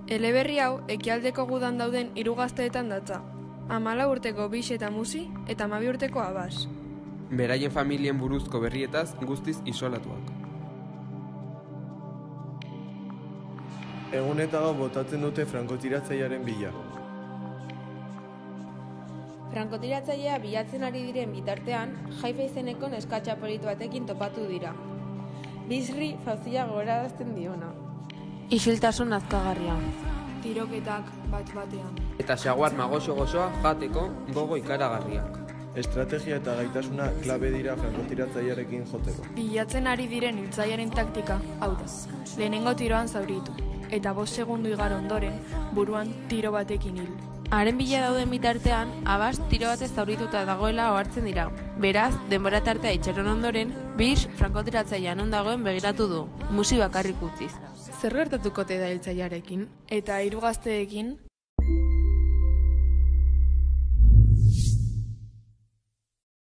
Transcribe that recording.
Eleberri hau ekialdeko gudan dauden 3 gazteetan datza. 14 urteko Bix eta Musi eta 12 urteko Abas. Beraien familien buruzko berrietaz guztiz isolatuak. Egun eta gau botatzen dute frankotiratzailearen bila. Frankotiratzailea bilatzen ari diren bitartean, Jaifa izeneko neska txapolit batekin topatu dira. Bixri fauzia gogorarazten diona. Isiltasun azkagarria. Tiroketak bat-batean. Eta xaguar magoxo-gozoa jateko gogo ikaragarriak. Estrategia eta gaitasuna klabe dira frankotiratzailearekin joteko. Bilatzen ari diren hiltzailearen taktika, hau da. Lehenengo tiroan zauritu, eta 5 segundu igaro ondoren, buruan tiro batekin hil. Haren bila dauden bitartean, Abas tiro batez zaurituta dagoela ohartzen dira. Beraz, denbora tartea itxaron ondoren, Bix frankotiratzailean non dagoen begiratu du, Musi bakarrik utziz. Zer gertatuko te da hiltzailearekin? Eta 3 gazteekin,